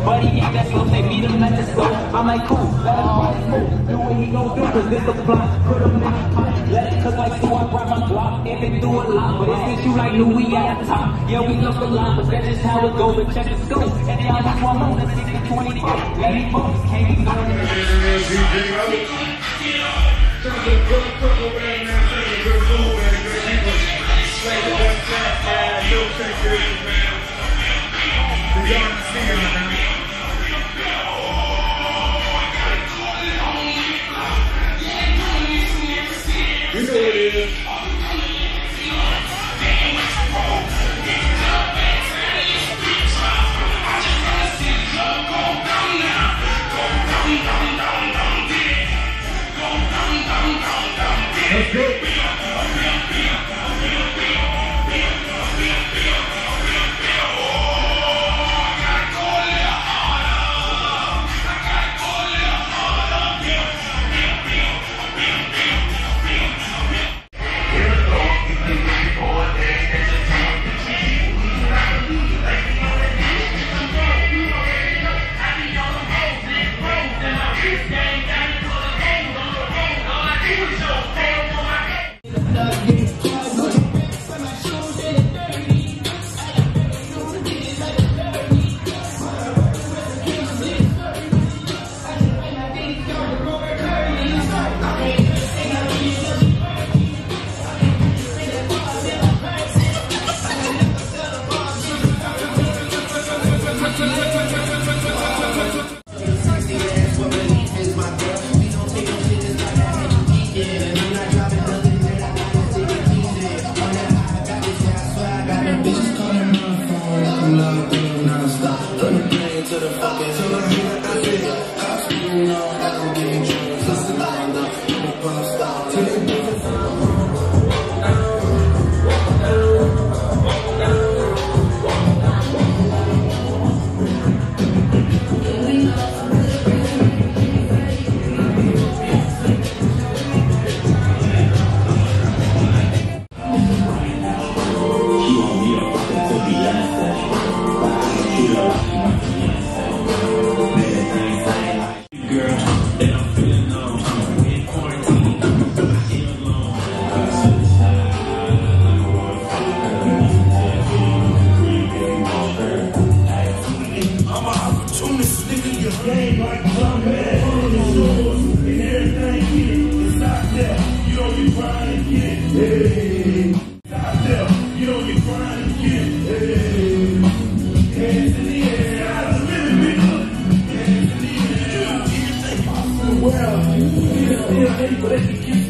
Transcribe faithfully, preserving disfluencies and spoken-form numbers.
But he ain't that slow, say meet him at the store. I'm like, cool, let him fight move. Do what he gon' do, cause this a plot. Put him in the pot, let it cook like so I grab my block. If it do a lot, but it hit you like new, we at the top. Yeah, we look a lot, but that's just how it go. But check the scope, and y'all just want more than sixty twenty-four. Let me move, can't be going. You know what it is. Let's go. Well, you know,